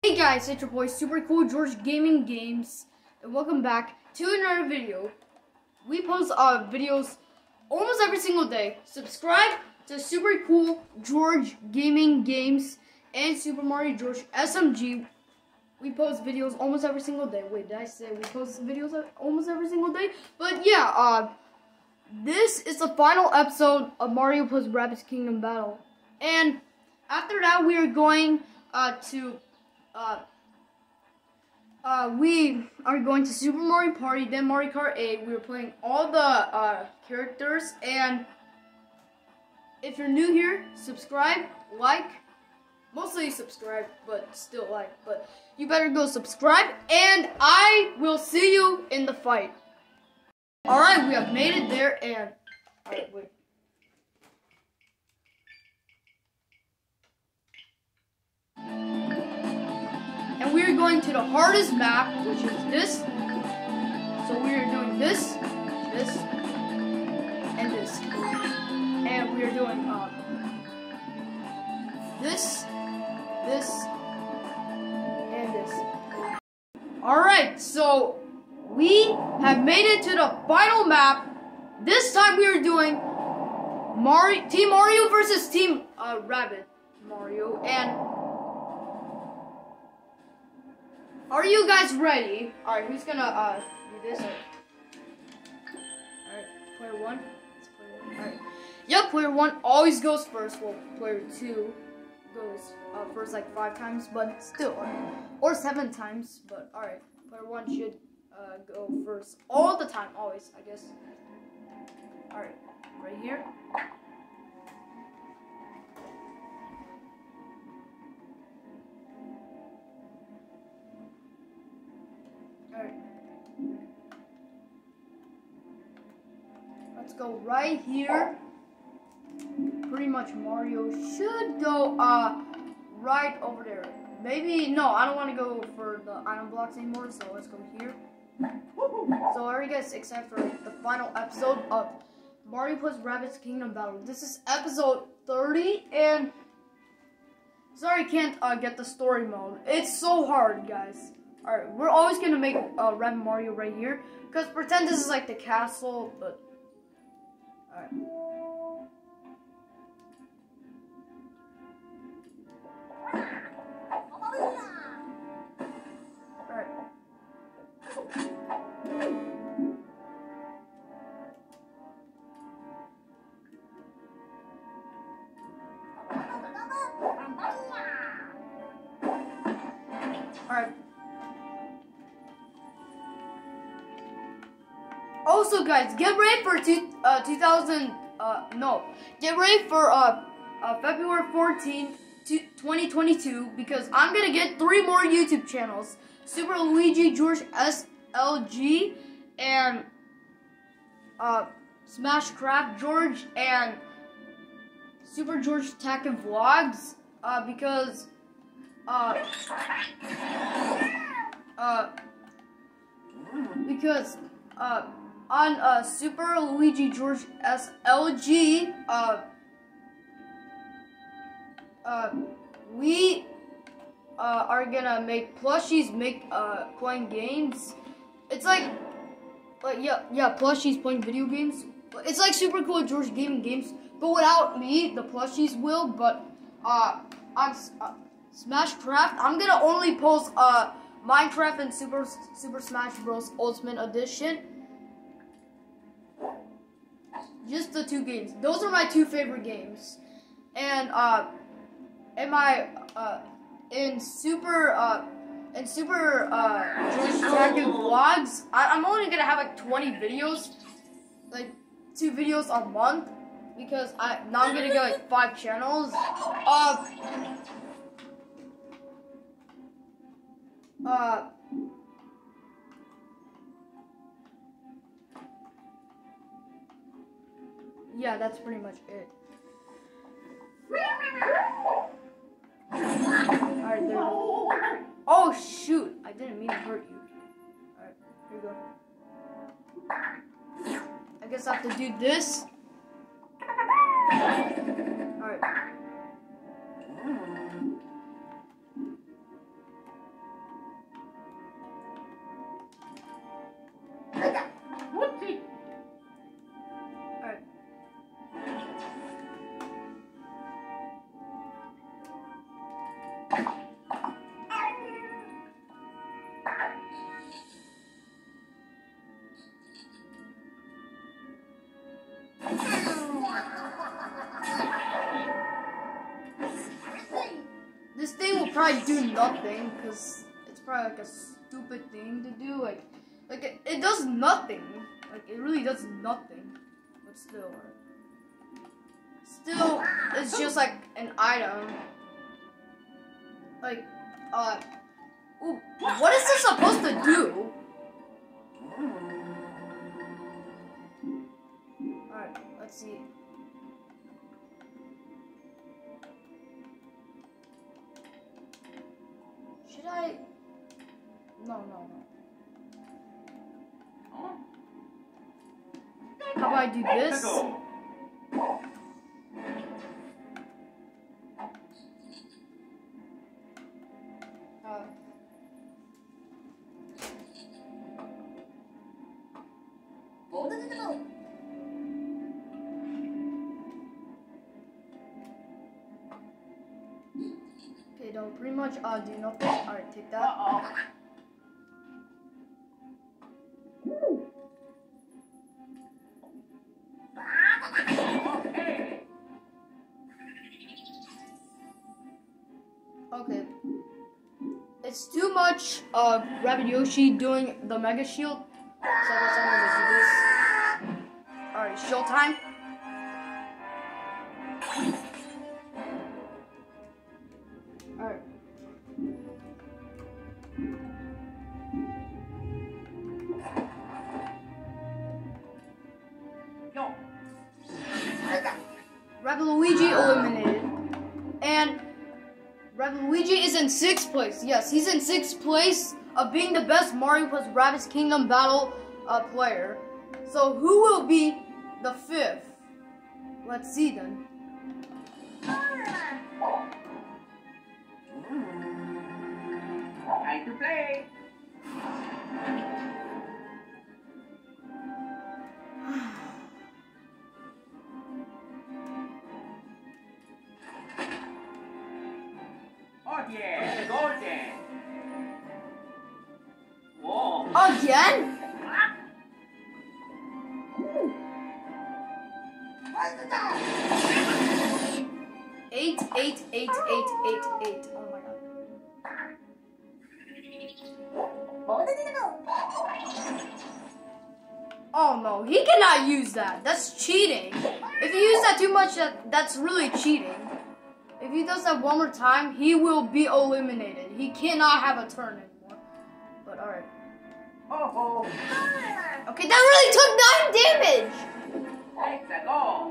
Hey guys, it's your boy Super Cool George Gaming Games, and welcome back to another video. We post videos almost every single day. Subscribe to Super Cool George Gaming Games and Super Mario George SMG. We post videos almost every single day. Wait, did I say we post videos almost every single day? But yeah, this is the final episode of Mario plus Rabbids Kingdom Battle, and after that we are going we are going to Super Mario Party, then Mario Kart 8. We are playing all the characters, and if you're new here, subscribe, like, mostly subscribe, but still like, but you better go subscribe, and I will see you in the fight. Alright, we have made it there, and, alright, wait. And we are going to the hardest map, which is this. So we are doing this, this, and this. And we are doing this, this, and this. Alright, so we have made it to the final map. This time we are doing Team Mario versus Team Rabbid Mario. And are you guys ready? Alright, who's gonna do this? Alright, player one. It's player one. Alright. Yep, player one always goes first. Well, player two goes first like 5 times, but still. Or 7 times, but alright. Player one should go first all the time, always, I guess. Alright, right here. Let's go right here. Pretty much Mario should go right over there. Maybe, no, I don't want to go for the item blocks anymore, so let's go here. So are you guys excited for the final episode of Mario plus Rabbids Kingdom Battle? This is episode 30, and sorry I can't get the story mode. It's so hard, guys. Alright, we're always gonna make Rabbid Mario right here, because pretend this is like the castle, but alright. Alright. Alright. Also, guys, get ready for get ready for February 14th, 2022, because I'm gonna get 3 more YouTube channels: Super Luigi George SLG, and Smash Craft George, and Super George Tech and Vlogs, because on Super Luigi George SLG, we are gonna make plushies, playing games. It's like yeah, plushies playing video games. It's like Super Cool George Gaming Games, but without me. The plushies will, but on Smash Craft, I'm gonna only post Minecraft and Super Smash Bros. Ultimate Edition. Just the 2 games. Those are my 2 favorite games. And in Super George Dragon Vlogs, I'm only gonna have like 20 videos, like 2 videos a month, because now I'm gonna get like 5 channels. Yeah, that's pretty much it. Alright, there. Oh shoot! I didn't mean to hurt you. Alright, here you go. I guess I have to do this. Alright. might do nothing because it's probably like a stupid thing to do. Like it does nothing. Like it really does nothing. But still, it's just like an item. Like, ooh, what is this supposed to do? Alright, let's see. Should I? No. How about I do this? Okay, don't pretty much do nothing. Alright, take that. Okay. It's too much Rabbid Yoshi doing the Mega Shield. So I guess I'm gonna do this. Alright, shield time. Alright. Rabbid Luigi eliminated. And Rabbid Luigi is in 6th place. Yes, he's in 6th place of being the best Mario plus Rabbids Kingdom Battle player. So who will be the 5th? Let's see then. Time to play. Oh yeah, golden. Whoa. Again? 8, 8, 8, 8, 8, 8. Oh my god. Oh no, he cannot use that. That's cheating. If you use that too much, that's really cheating. If he does that one more time, he will be eliminated. He cannot have a turn anymore. But alright. Oh. Okay, that really took 9 damage! Let's go.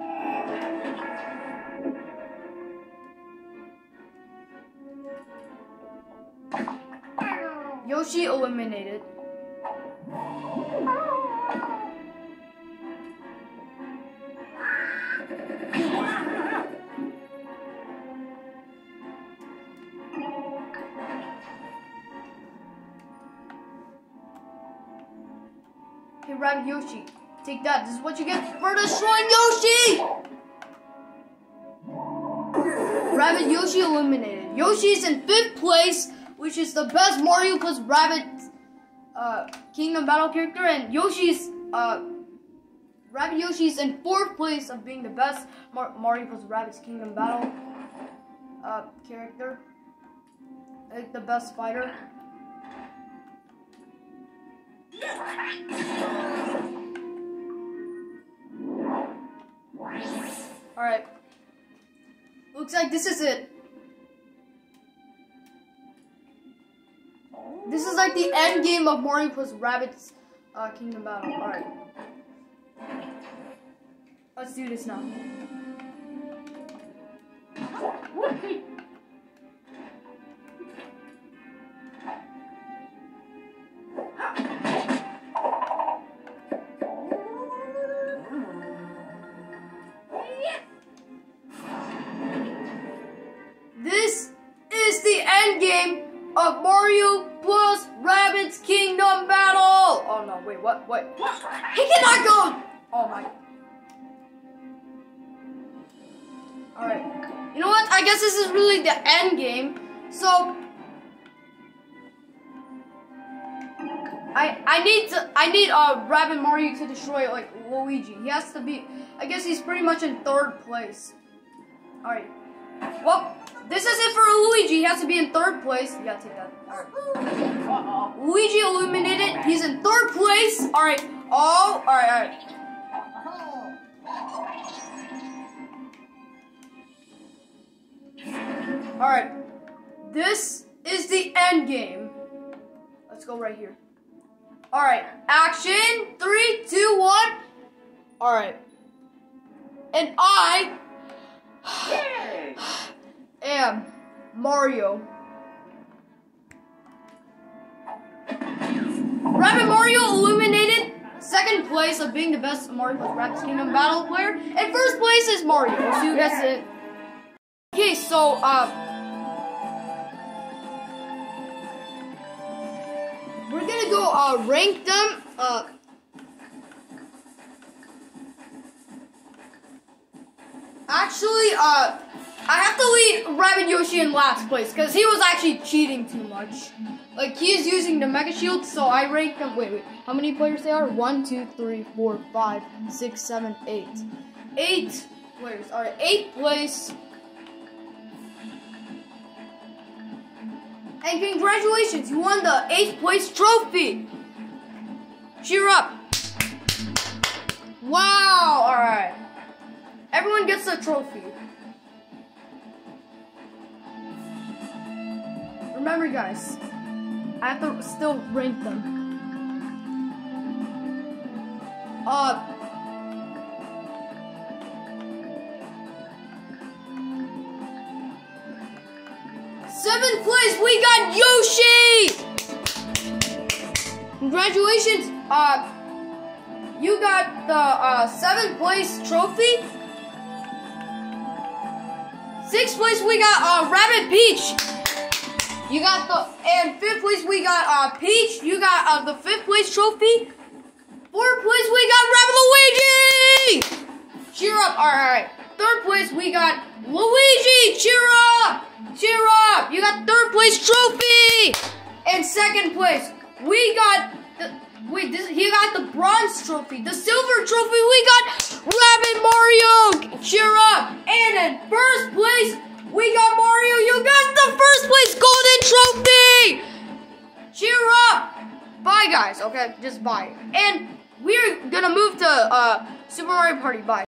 Yoshi eliminated. Hey, Rabbid Yoshi, take that. This is what you get for destroying Yoshi! Rabbid Yoshi eliminated. Yoshi's in 5th place, which is the best Mario plus Rabbids Kingdom Battle character, and Rabbid Yoshi's in 4th place of being the best Mario plus Rabbids Kingdom Battle character, like the best fighter. Alright. Looks like this is it. This is like the end game of Mario plus Rabbids Kingdom Battle. Alright. Let's do this now. This is the end game of Mario plus Rabbids Kingdom Battle! Oh no, wait, what? He cannot go! Oh my. Alright. You know what? I guess this is really the end game. So I need Rabbid Mario to destroy like Luigi. He has to be, I guess he's pretty much in 3rd place. Alright. Well, This is it for Luigi. He has to be in third place. You gotta take that. Alright. Luigi eliminated. He's in third place. Alright. Oh, alright. Alright. This is the end game. Let's go right here. Alright. Action. 3, 2, 1. Alright. And I am Mario. Rabbit Mario eliminated. Second place of being the best Mario plus Rabbids Kingdom battle player. And first place is Mario. So that's it. Okay, so we're gonna go rank them. Actually, I have to leave Rabbid Yoshi in last place because he was actually cheating too much. Like, he is using the Mega Shield, so I rank him. Wait. How many players there are? 1, 2, 3, 4, 5, 6, 7, 8. 8 players. Alright, 8th place. And congratulations, you won the 8th place trophy. Cheer up. Wow, alright. Everyone gets a trophy. Remember, guys, I have to still rank them. Seventh place, we got Yoshi! Congratulations, you got the 7th place trophy. 6th place, we got Rabbit Peach. You got and 5th place, we got Peach. You got the 5th place trophy. 4th place, we got Rabbit Luigi. Cheer up, alright. 3rd place, we got Luigi. Cheer up, cheer up. You got 3rd place trophy. And 2nd place, we got he got the bronze trophy. The silver trophy, we got Rabbit Mario. Cheer up. And in 1st place, we got Mario. You got the 1st place golden trophy. Cheer up. Bye, guys. Okay, just bye. And we're gonna move to Super Mario Party. Bye.